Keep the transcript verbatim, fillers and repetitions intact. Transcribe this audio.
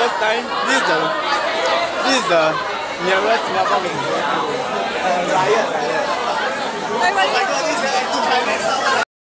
first time. This is the this is the nearest Singapore museum to uh, riot like that.